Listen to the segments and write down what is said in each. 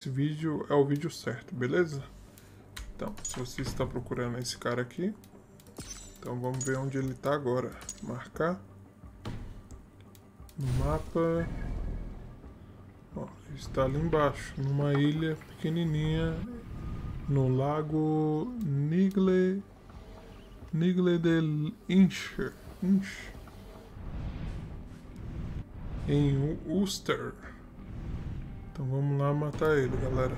Esse vídeo é o vídeo certo, beleza? Então, se você está procurando esse cara aqui, então vamos ver onde ele está agora. Marcar no mapa. Ó, ele está ali embaixo, numa ilha pequenininha, no lago Nigle del Inch, em Ulster. Então vamos lá matar ele, galera.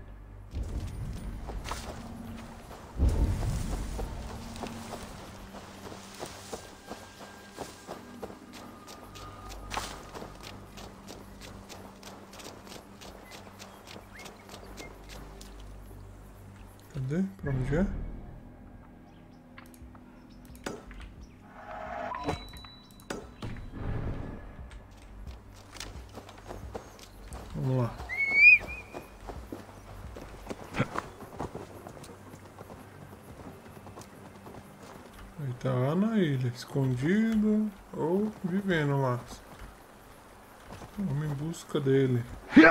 Cadê? Pra onde é? Vamos lá. Ele tá lá na ilha, escondido ou vivendo lá. Vamos em busca dele.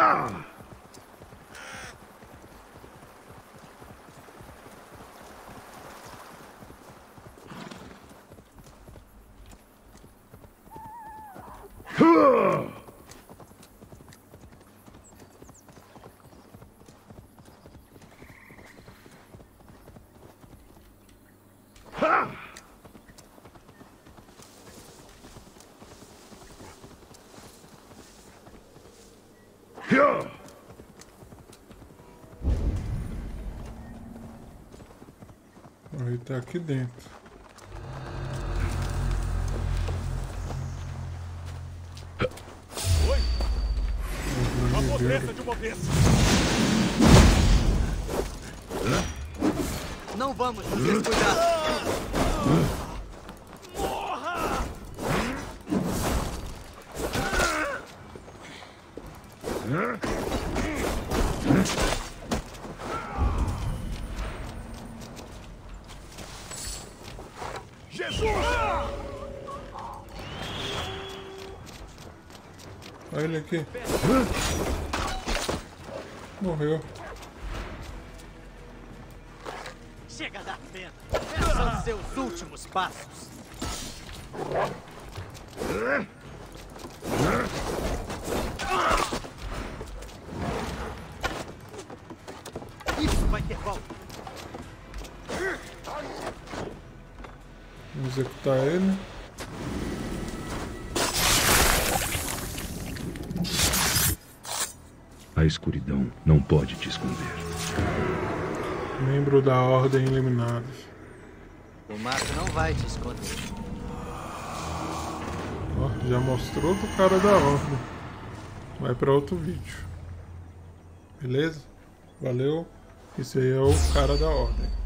Ele tá aqui dentro. Oi! Uma potência de uma vez! Não vamos nos descuidar! Morra! Jesus! Olha ele aqui. Morreu. Chega da pena! Esses são seus últimos passos! Isso vai ter volta! Vamos executar ele. A escuridão não pode te esconder. Membro da Ordem Eliminados. O mato não vai te esconder. Ó, já mostrou do cara da Ordem. Vai para outro vídeo. Beleza? Valeu. Esse aí é o cara da Ordem.